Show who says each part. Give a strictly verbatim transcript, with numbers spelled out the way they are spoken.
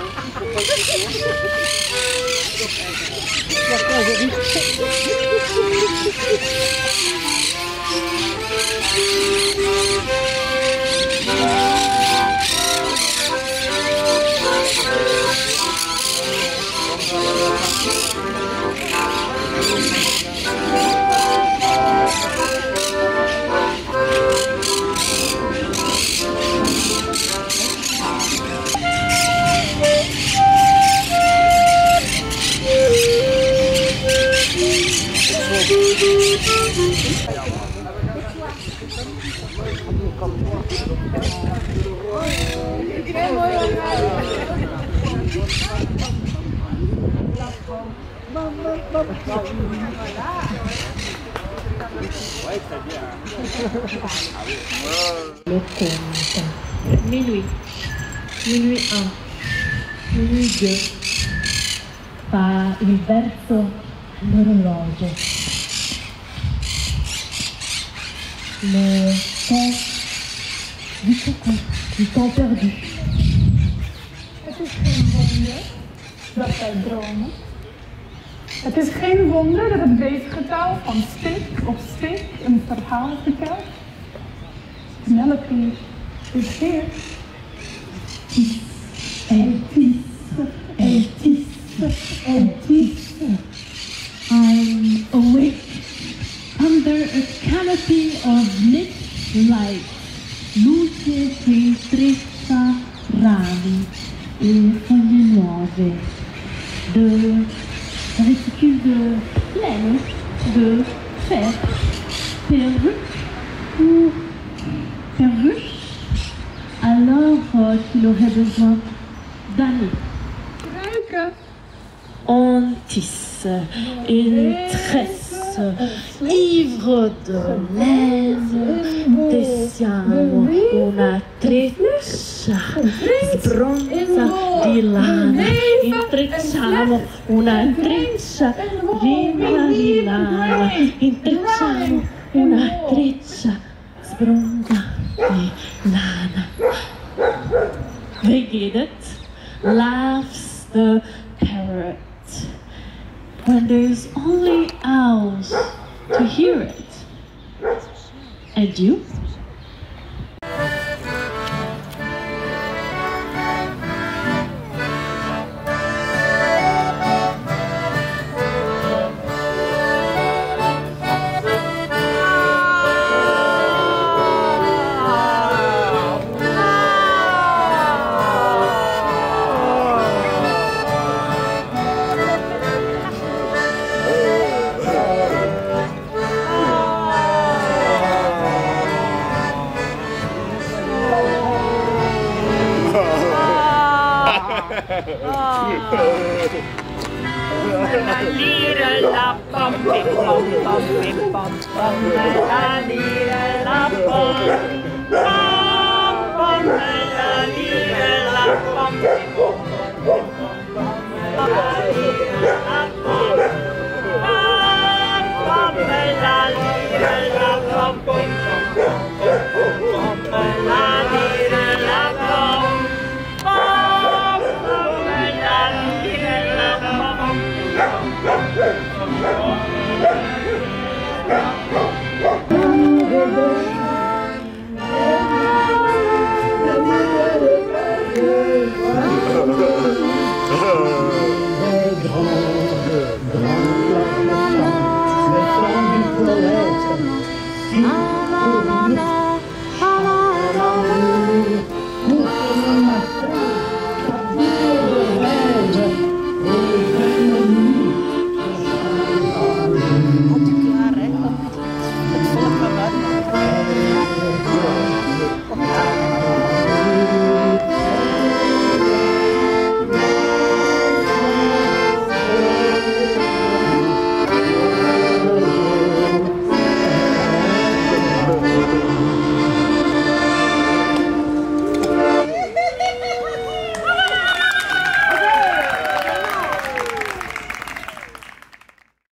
Speaker 1: Le compte. Minuit. Minuit un. Minuit deux. Fa il verso l'orologio. Le temps du coucou, du temps perdu.
Speaker 2: Het is geen wonder dat wij dromen. Het is geen wonder dat het weefgetouw van stik op stik een verhaal vertelt. Penelope is hier.
Speaker 1: Elle tisse, elle tisse, elle tisse. I'm awake under a canopy of lit light. Luce che strizza rami e foglie nuove. De réticule de laine, de fer, perruque ou perruche, alors euh, qu'il aurait besoin d'années.
Speaker 2: Ruiken.
Speaker 1: On tisse une tresse, ivre de laine, tessiamo una treccia sbronza di lana, intrecciamo una treccia riva di lana, intrecciamo una treccia sbronza di lana. They get it? Laughs the parrot. When there's only owls to hear it. And you?
Speaker 3: La lira la pom pim pom pom pim pom pom la lira la pom pom pom la lira la pom pim